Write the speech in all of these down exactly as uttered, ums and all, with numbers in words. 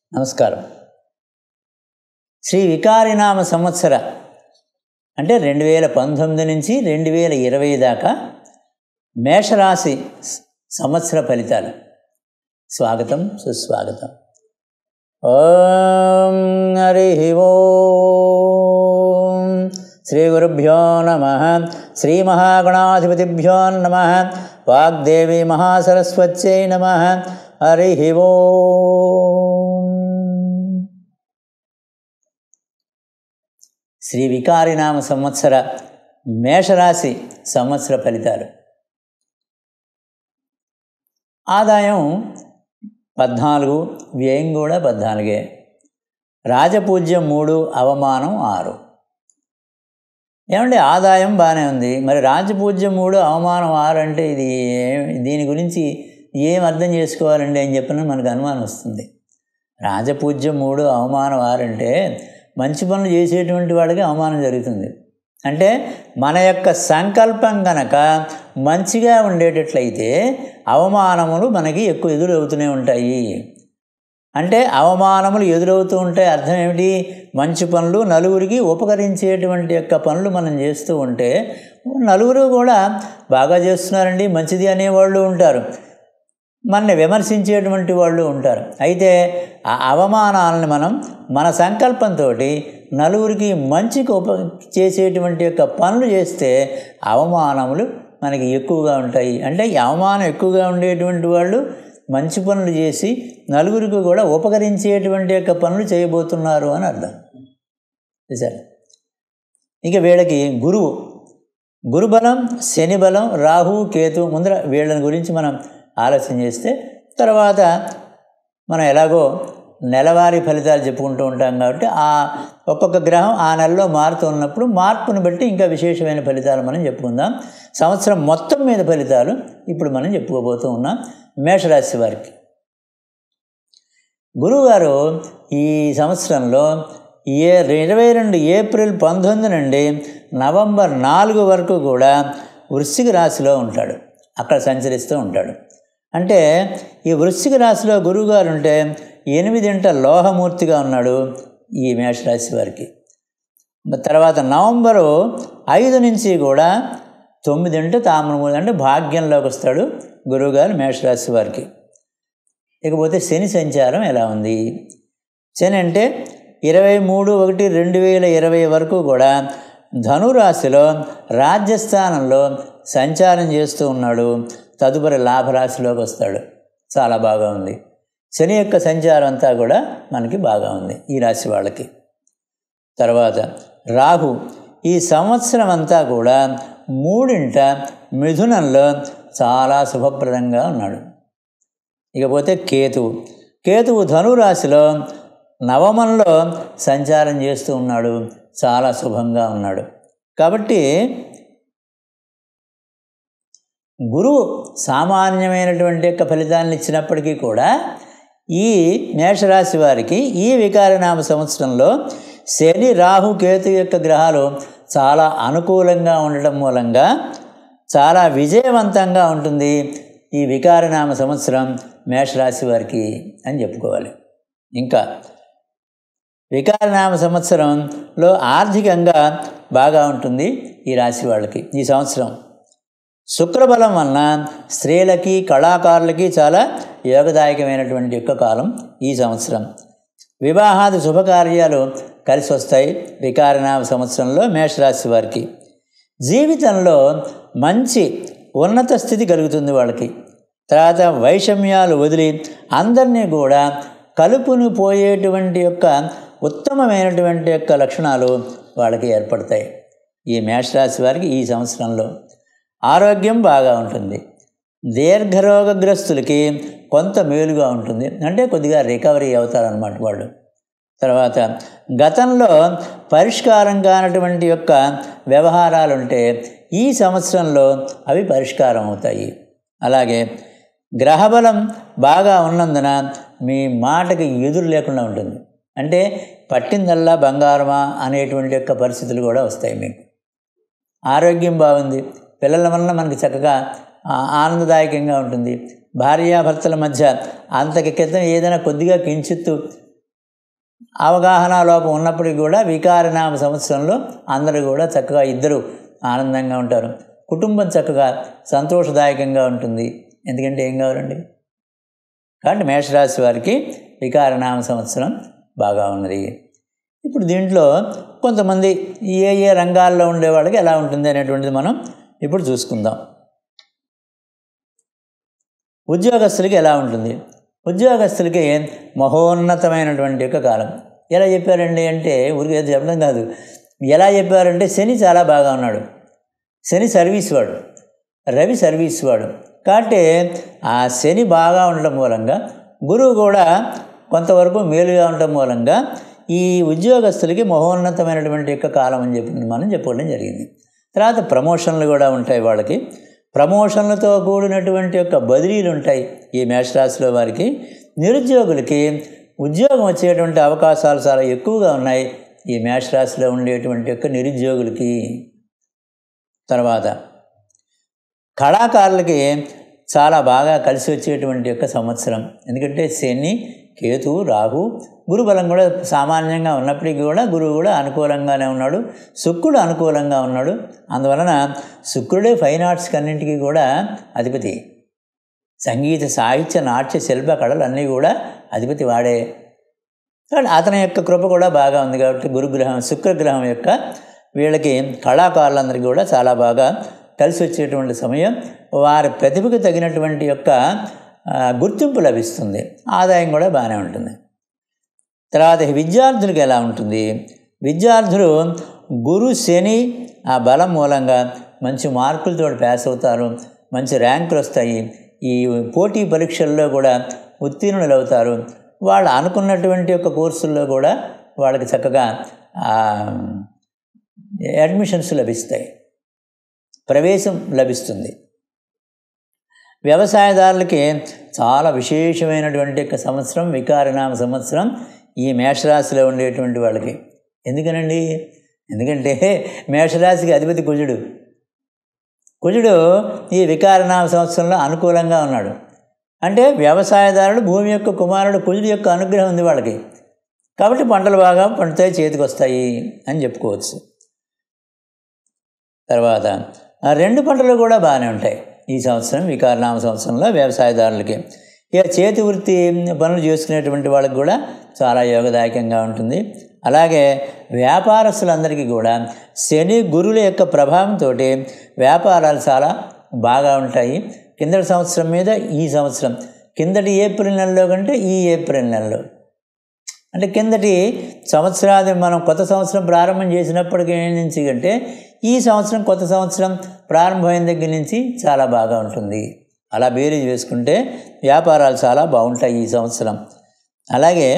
నమస్కారం. శ్రీ వికారినామ సంవత్సర అంటే రెండు వేల పంతొమ్మిది నుంచి రెండు వేల ఇరవై దాకా మేషరాశి సంవత్సర ఫలితాలు. స్వాగతం, సుస్వాగతం. ఓం హరి ఓం. శ్రీ గురుభ్యో నమః. శ్రీ మహాగణాధిపతిభ్యో నమః. వాగ్దేవి మహాసరస్వత్యై నమః. హరి ఓం. శ్రీ వికారినామ సంవత్సర మేషరాశి సంవత్సర ఫలితాలు. ఆదాయం పద్నాలుగు, వ్యయం కూడా పద్నాలుగే. రాజపూజ్యం మూడు, అవమానం ఆరు. ఏమంటే ఆదాయం బాగానే ఉంది, మరి రాజపూజ్యం మూడు, అవమానం ఆరు అంటే ఇది దీని గురించి ఏం అర్థం చేసుకోవాలండి అని చెప్పిన మనకు అనుమానం వస్తుంది. రాజపూజ్యం మూడు, అవమానం ఆరు అంటే మంచి పనులు చేసేటువంటి వాడికి అవమానం జరుగుతుంది. అంటే మన యొక్క సంకల్పం కనుక మంచిగా ఉండేటట్లయితే అవమానములు మనకి ఎక్కువ ఎదురవుతూనే ఉంటాయి. అంటే అవమానములు ఎదురవుతూ ఉంటాయి అర్థం ఏమిటి? మంచి పనులు, నలుగురికి ఉపకరించేటువంటి యొక్క పనులు మనం చేస్తూ ఉంటే నలుగురు కూడా బాగా చేస్తున్నారండి, మంచిది అనేవాళ్ళు ఉంటారు, మనల్ని విమర్శించేటువంటి వాళ్ళు ఉంటారు. అయితే ఆ అవమానాలను మనం మన సంకల్పంతో నలుగురికి మంచికి ఉప చేసేటువంటి యొక్క పనులు చేస్తే అవమానములు మనకి ఎక్కువగా ఉంటాయి. అంటే ఈ అవమానం ఎక్కువగా ఉండేటువంటి వాళ్ళు మంచి పనులు చేసి నలుగురికి కూడా ఉపకరించేటువంటి యొక్క పనులు చేయబోతున్నారు అని అర్థం. సరే, ఇక వీళ్ళకి గురువు గురుబలం, శని బలం, రాహు, కేతు ముందర వీళ్ళని గురించి మనం ఆలోచన చేస్తే తర్వాత మనం ఎలాగో నెలవారీ ఫలితాలు చెప్పుకుంటూ ఉంటాం కాబట్టి ఆ ఒక్కొక్క గ్రహం ఆ నెలలో మారుతూ ఉన్నప్పుడు మార్పును బట్టి ఇంకా విశేషమైన ఫలితాలు మనం చెప్పుకుందాం. సంవత్సరం మొత్తం మీద ఫలితాలు ఇప్పుడు మనం చెప్పుకోబోతూ ఉన్నాం. మేషరాశి వారికి గురువుగారు ఈ సంవత్సరంలో ఏ ఇరవై రెండు ఏప్రిల్ పంతొమ్మిది నుండి నవంబర్ నాలుగు వరకు కూడా వృశ్చిక రాశిలో ఉంటాడు, అక్కడ సంచరిస్తూ ఉంటాడు. అంటే ఈ వృశ్చిక రాశిలో గురువుగారు ఉంటే ఎనిమిదింట లోహమూర్తిగా ఉన్నాడు ఈ మేషరాశి వారికి. తర్వాత నవంబరు ఐదు నుంచి కూడా తొమ్మిదింట తామ్రమూర్తి అంటే భాగ్యంలోకి వస్తాడు గురువుగారు మేషరాశి వారికి. ఇకపోతే శని సంచారం ఎలా ఉంది? శని అంటే ఇరవై మూడు ఒకటి రెండు వేల ఇరవై వరకు కూడా ధనురాశిలో రాజ్యస్థానంలో సంచారం చేస్తూ ఉన్నాడు. తదుపరి లాభరాశిలోకి వస్తాడు. చాలా బాగా ఉంది. శని యొక్క సంచారం అంతా కూడా మనకి బాగా ఉంది ఈ రాశి వాళ్ళకి. తర్వాత రాహు ఈ సంవత్సరం అంతా కూడా మూడింట మిథునంలో చాలా శుభప్రదంగా ఉన్నాడు. ఇకపోతే కేతువు కేతువు ధనురాశిలో నవమంలో సంచారం చేస్తూ ఉన్నాడు, చాలా శుభంగా ఉన్నాడు. కాబట్టి గురువు సామాన్యమైనటువంటి యొక్క ఫలితాలను ఇచ్చినప్పటికీ కూడా ఈ మేషరాశి వారికి ఈ వికారనామ సంవత్సరంలో శని, రాహు, కేతు యొక్క గ్రహాలు చాలా అనుకూలంగా ఉండటం మూలంగా చాలా విజయవంతంగా ఉంటుంది ఈ వికారనామ సంవత్సరం మేషరాశి వారికి అని చెప్పుకోవాలి. ఇంకా వికారనామ సంవత్సరంలో ఆర్థికంగా బాగా ఉంటుంది ఈ రాశి వాళ్ళకి ఈ సంవత్సరం. శుక్రబలం వలన స్త్రీలకి, కళాకారులకి చాలా యోగదాయకమైనటువంటి యొక్క కాలం ఈ సంవత్సరం. వివాహాది శుభకార్యాలు కలిసి వస్తాయి వికారనామ సంవత్సరంలో మేషరాశి వారికి. జీవితంలో మంచి ఉన్నత స్థితి కలుగుతుంది వాళ్ళకి. తర్వాత వైషమ్యాలు వదిలి అందరినీ కూడా కలుపుని పోయేటువంటి యొక్క ఉత్తమమైనటువంటి యొక్క లక్షణాలు వాళ్ళకి ఏర్పడతాయి ఈ మేషరాశి వారికి ఈ సంవత్సరంలో. ఆరోగ్యం బాగా ఉంటుంది. దీర్ఘరోగగ్రస్తులకి కొంత మేలుగా ఉంటుంది, అంటే కొద్దిగా రికవరీ అవుతారన్నమాట వాళ్ళు. తర్వాత గతంలో పరిష్కారం కానటువంటి యొక్క వ్యవహారాలు ఉంటే ఈ సంవత్సరంలో అవి పరిష్కారం అవుతాయి. అలాగే గ్రహబలం బాగా ఉన్నందున మీ మాటకి ఎదురు లేకుండా ఉంటుంది. అంటే పట్టిందల్లా బంగారమా అనేటువంటి యొక్క పరిస్థితులు కూడా వస్తాయి మీకు. ఆరోగ్యం బాగుంది, పిల్లల వలన మనకి చక్కగా ఆనందదాయకంగా ఉంటుంది. భార్యాభర్తల మధ్య అంతకి క్రితం ఏదైనా కొద్దిగా కించిత్తు అవగాహన లోపం ఉన్నప్పటికీ కూడా వికారనామ సంవత్సరంలో అందరూ కూడా చక్కగా ఇద్దరు ఆనందంగా ఉంటారు. కుటుంబం చక్కగా సంతోషదాయకంగా ఉంటుంది. ఎందుకంటే ఏం కావాలండి? కాబట్టి మేషరాశి వారికి వికారనామ సంవత్సరం బాగా ఉన్నది. ఇప్పుడు దీంట్లో కొంతమంది ఏ ఏ రంగాల్లో ఉండే వాళ్ళకి ఎలా ఉంటుంది అనేటువంటిది మనం ఇప్పుడు చూసుకుందాం. ఉద్యోగస్తులకి ఎలా ఉంటుంది? ఉద్యోగస్తులకి మహోన్నతమైనటువంటి యొక్క కాలం. ఎలా చెప్పారండి అంటే ఊరికే చెప్పడం కాదు, ఎలా చెప్పారంటే శని చాలా బాగా ఉన్నాడు. శని సర్వీస్ వాడు, రవి సర్వీస్ వాడు. కాబట్టి ఆ శని బాగా ఉండటం మూలంగా గురువు కూడా కొంతవరకు మేలుగా ఉండటం మూలంగా ఈ ఉద్యోగస్తులకి మహోన్నతమైనటువంటి యొక్క కాలం అని చెప్పి మనం చెప్పుకోవడం జరిగింది. తర్వాత ప్రమోషన్లు కూడా ఉంటాయి వాళ్ళకి. ప్రమోషన్లతో కూడినటువంటి యొక్క బదిలీలు ఉంటాయి ఈ మేషరాశిలో వారికి. నిరుద్యోగులకి ఉద్యోగం వచ్చేటువంటి అవకాశాలు చాలా ఎక్కువగా ఉన్నాయి ఈ మేషరాశిలో ఉండేటువంటి యొక్క నిరుద్యోగులకి. తర్వాత కళాకారులకి చాలా బాగా కలిసి వచ్చేటువంటి యొక్క సంవత్సరం. ఎందుకంటే శని, కేతు, రాహు, గురుబలం కూడా సామాన్యంగా ఉన్నప్పటికీ కూడా గురువు కూడా అనుకూలంగానే ఉన్నాడు, శుక్రుడు అనుకూలంగా ఉన్నాడు. అందువలన శుక్రుడే ఫైన్ ఆర్ట్స్ అన్నింటికీ కూడా అధిపతి. సంగీత, సాహిత్య, నాట్య, శిల్ప కళలు అన్నీ కూడా అధిపతి వాడే. కాబట్టి అతని యొక్క కృప కూడా బాగా ఉంది. కాబట్టి గురుగ్రహం, శుక్రగ్రహం యొక్క వీళ్ళకి కళాకారులందరికీ కూడా చాలా బాగా కలిసి వచ్చేటువంటి సమయం. వారి ప్రతిభకు తగినటువంటి యొక్క గుర్తింపు లభిస్తుంది, ఆదాయం కూడా బాగానే ఉంటుంది. తర్వాత విద్యార్థులకు ఎలా ఉంటుంది? విద్యార్థులు గురు శని ఆ బలం మూలంగా మంచి మార్కులతో పాస్ అవుతారు, మంచి ర్యాంకులు వస్తాయి. ఈ పోటీ పరీక్షల్లో కూడా ఉత్తీర్ణులు అవుతారు. వాళ్ళు అనుకున్నటువంటి యొక్క కోర్సుల్లో కూడా వాళ్ళకి చక్కగా అడ్మిషన్స్ లభిస్తాయి, ప్రవేశం లభిస్తుంది. వ్యవసాయదారులకి చాలా విశేషమైనటువంటి యొక్క సంవత్సరం వికారనామ సంవత్సరం ఈ మేషరాశిలో ఉండేటువంటి వాళ్ళకి. ఎందుకనండి? ఎందుకంటే మేషరాశికి అధిపతి కుజుడు. కుజుడు ఈ వికారనామ సంవత్సరంలో అనుకూలంగా ఉన్నాడు. అంటే వ్యవసాయదారుడు భూమి యొక్క కుమారుడు, కుజుడు యొక్క అనుగ్రహం ఉంది వాళ్ళకి. కాబట్టి పంటలు బాగా పండుతాయి, చేతికి వస్తాయి అని చెప్పుకోవచ్చు. తర్వాత రెండు పంటలు కూడా బాగానే ఉంటాయి ఈ సంవత్సరం వికారనామ సంవత్సరంలో వ్యవసాయదారులకి. ఇక చేతి వృత్తి పనులు చేసుకునేటువంటి వాళ్ళకి కూడా చాలా యోగదాయకంగా ఉంటుంది. అలాగే వ్యాపారస్తులందరికీ కూడా శని గురువుల యొక్క ప్రభావంతో వ్యాపారాలు చాలా బాగా ఉంటాయి. కిందటి సంవత్సరం మీద ఈ సంవత్సరం, కిందటి ఏప్రిల్ నెలలో కంటే ఈ ఏప్రిల్ నెలలో, అంటే కిందటి సంవత్సరాది మనం కొత్త సంవత్సరం ప్రారంభం చేసినప్పటికీ నుంచి కంటే ఈ సంవత్సరం కొత్త సంవత్సరం ప్రారంభమైన దగ్గర నుంచి చాలా బాగా ఉంటుంది. అలా బేరీజ్ వేసుకుంటే వ్యాపారాలు చాలా బాగుంటాయి ఈ సంవత్సరం. అలాగే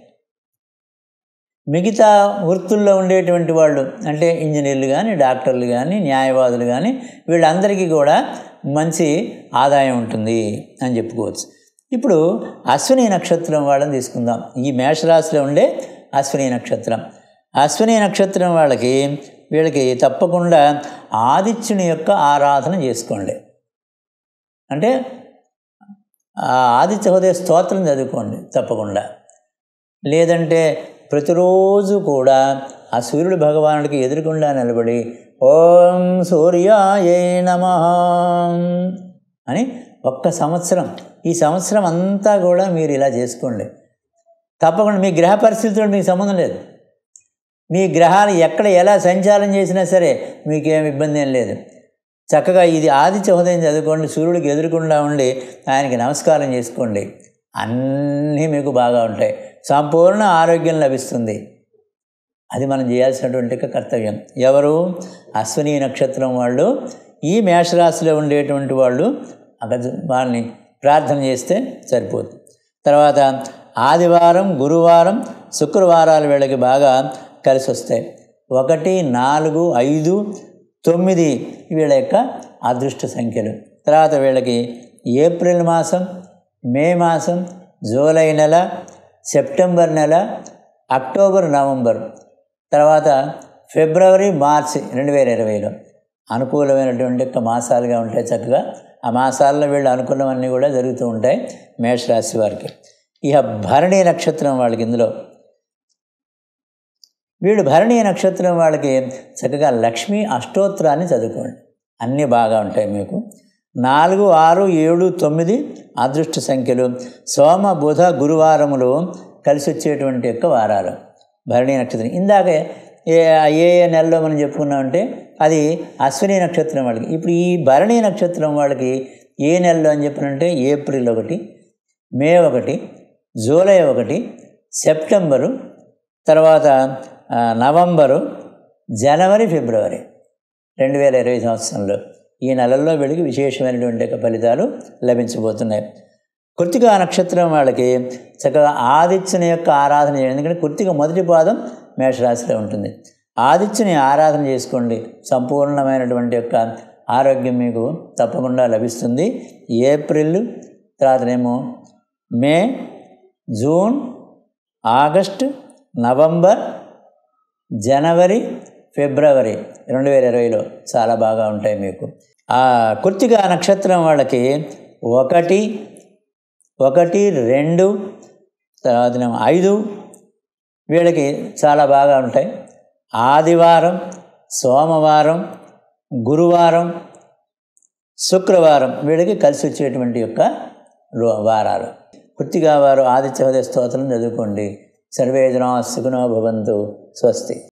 మిగతా వృత్తుల్లో ఉండేటువంటి వాళ్ళు అంటే ఇంజనీర్లు కానీ, డాక్టర్లు కానీ, న్యాయవాదులు కానీ వీళ్ళందరికీ కూడా మంచి ఆదాయం ఉంటుంది అని చెప్పుకోవచ్చు. ఇప్పుడు అశ్విని నక్షత్రం వాళ్ళని తీసుకుందాం. ఈ మేషరాశిలో ఉండే అశ్విని నక్షత్రం. అశ్విని నక్షత్రం వాళ్ళకి వీళ్ళకి తప్పకుండా ఆదిత్యుని యొక్క ఆరాధన చేసుకోండి. అంటే ఆదిత్య హృదయ స్తోత్రం చదువుకోండి తప్పకుండా. లేదంటే ప్రతిరోజు కూడా ఆ సూర్యుడు భగవానుడికి ఎదురుకుండా నిలబడి ఓం సూర్యాయ నమః అని ఒక్క సంవత్సరం, ఈ సంవత్సరం అంతా కూడా మీరు ఇలా చేసుకోండి. తప్పకుండా మీ గ్రహ పరిస్థితులతో మీకు సంబంధం లేదు. మీ గ్రహాలు ఎక్కడ ఎలా సంచారం చేసినా సరే మీకేం ఇబ్బంది ఏం లేదు. చక్కగా ఇది ఆదిత్య హృదయం చదువుకోండి, సూర్యుడికి ఎదురుకుండా ఉండి ఆయనకి నమస్కారం చేసుకోండి. అన్నీ మీకు బాగా ఉంటాయి, సంపూర్ణ ఆరోగ్యం లభిస్తుంది. అది మనం చేయాల్సినటువంటి కర్తవ్యం. ఎవరు? అశ్విని నక్షత్రం వాళ్ళు, ఈ మేషరాశిలో ఉండేటువంటి వాళ్ళు అక్కడ వాళ్ళని ప్రార్థన చేస్తే సరిపోతుంది. తర్వాత ఆదివారం, గురువారం, శుక్రవారాలు వీళ్ళకి బాగా కలిసి వస్తాయి. ఒకటి, నాలుగు, ఐదు, తొమ్మిది వీళ్ళ యొక్క అదృష్ట సంఖ్యలు. తర్వాత వీళ్ళకి ఏప్రిల్ మాసం, మే మాసం, జూలై నెల, సెప్టెంబర్ నెల, అక్టోబర్, నవంబర్, తర్వాత ఫిబ్రవరి, మార్చి రెండు వేల ఇరవైలో అనుకూలమైనటువంటి యొక్క మాసాలుగా ఉంటాయి. చక్కగా ఆ మాసాల్లో వీళ్ళు అనుకున్నవన్నీ కూడా జరుగుతూ ఉంటాయి మేషరాశి వారికి. ఇక భరణి నక్షత్రం వాళ్ళకి ఇందులో వీడు భరణి నక్షత్రం వాళ్ళకి చక్కగా లక్ష్మీ అష్టోత్తరాన్ని చదువుకోండి, అన్నీ బాగా ఉంటాయి మీకు. నాలుగు ఆరు ఏడు తొమ్మిది అదృష్ట సంఖ్యలు. సోమ బుధ గురువారములు కలిసి వచ్చేటువంటి యొక్క వారాలు భరణి నక్షత్రం. ఇందాక ఏ ఏ ఏ నెలలో మనం చెప్పుకున్నామంటే అది అశ్విని నక్షత్రం వాళ్ళకి. ఇప్పుడు ఈ భరణి నక్షత్రం వాళ్ళకి ఏ నెలలో అని చెప్పినంటే ఏప్రిల్ ఒకటి, మే ఒకటి, జూలై ఒకటి, సెప్టెంబరు, తర్వాత నవంబరు, జనవరి, ఫిబ్రవరి రెండు వేల ఇరవై సంవత్సరంలో ఈ నెలల్లో వీళ్ళకి విశేషమైనటువంటి యొక్క ఫలితాలు లభించబోతున్నాయి. కృత్తికా నక్షత్రం వాళ్ళకి చక్కగా ఆదిత్యుని యొక్క ఆరాధన చేయండి. ఎందుకంటే కృత్తిక మొదటి పాదం మేషరాశిలో ఉంటుంది. ఆదిత్యుని ఆరాధన చేసుకోండి, సంపూర్ణమైనటువంటి యొక్క ఆరోగ్యం మీకు తప్పకుండా లభిస్తుంది. ఏప్రిల్, తర్వాతనేమో మే, జూన్, ఆగస్టు, నవంబర్, జనవరి, ఫిబ్రవరి రెండు వేల ఇరవైలో చాలా బాగా ఉంటాయి మీకు. ఆ కృత్తికా నక్షత్రం వాళ్ళకి ఒకటి ఒకటి రెండు తర్వాత ఐదు వీళ్ళకి చాలా బాగా ఉంటాయి. ఆదివారం, సోమవారం, గురువారం, శుక్రవారం వీళ్ళకి కలిసి వచ్చేటువంటి యొక్క వారాలు. కృత్తికా వారు ఆదిత్య హృదయ స్తోత్రం చదువుకోండి. సర్వే జనా సుఖినో భవంతు. స్వస్తి.